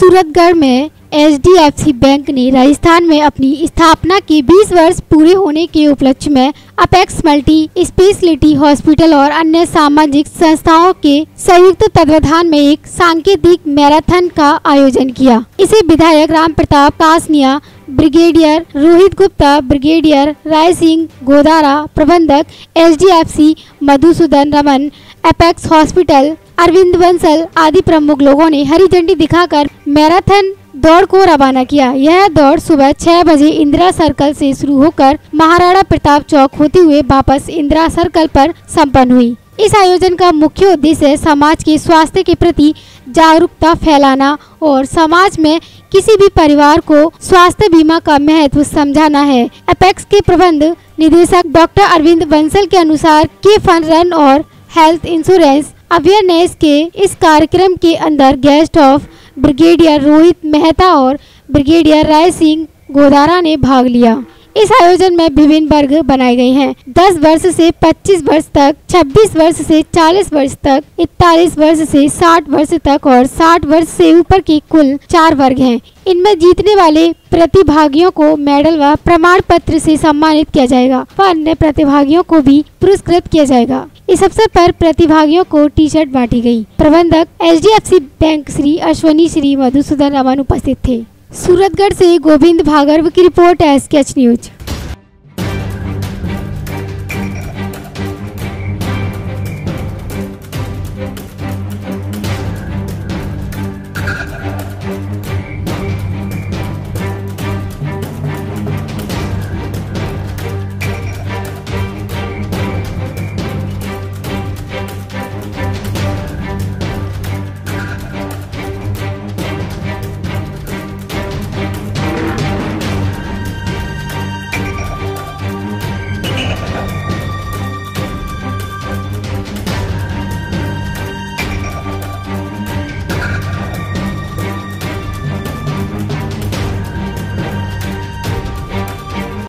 सूरतगढ़ में HDFC bank ने राजस्थान में अपनी स्थापना के 20 वर्ष पूरे होने के उपलक्ष्य में अपेक्स मल्टी स्पेशलिटी हॉस्पिटल और अन्य सामाजिक संस्थाओं के संयुक्त तत्वाधान में एक सांकेतिक मैराथन का आयोजन किया। इसे विधायक राम प्रताप कासनिया, ब्रिगेडियर रोहित गुप्ता, ब्रिगेडियर राय सिंह गोदारा, प्रबंधक HDFC Madhusudan Raman, apex hospital Arvind Bansal आदि प्रमुख लोगों ने हरी झंडी दिखाकर मैराथन दौड़ को रवाना किया। यह दौड़ सुबह 6 बजे इंदिरा सर्कल से शुरू होकर महाराणा प्रताप चौक होते हुए वापस इंदिरा सर्कल पर संपन्न हुई। इस आयोजन का मुख्य उद्देश्य समाज के स्वास्थ्य के प्रति जागरूकता फैलाना और समाज में किसी भी परिवार को स्वास्थ्य बीमा का महत्व समझाना है। अपेक्स के प्रबंध निदेशक डॉक्टर अरविंद बंसल के अनुसार के फन रन और हेल्थ इंश्योरेंस अवेयरनेस के इस कार्यक्रम के अंदर guest of brigadier Rohit Mehta और ब्रिगेडियर राय सिंह गोदारा ने भाग लिया। इस आयोजन में विभिन्न वर्ग बनाए गए हैं। 10 वर्ष से 25 वर्ष तक, 26 वर्ष से 40 वर्ष तक, 41 वर्ष से 60 वर्ष तक और 60 वर्ष से ऊपर के कुल 4 वर्ग हैं। इनमें जीतने वाले प्रतिभागियों को मेडल व प्रमाण पत्र से सम्मानित किया जाएगा व अन्य प्रतिभागियों को भी पुरस्कृत किया जाएगा। इस अवसर पर प्रतिभागियों को टी-शर्ट बांटी गई। प्रबंधक HDFC बैंक श्री अश्वनी श्री मधुसूदन रमन उपस्थित थे। सूरतगढ़ से गोविंद भागर्व की रिपोर्ट SKH न्यूज।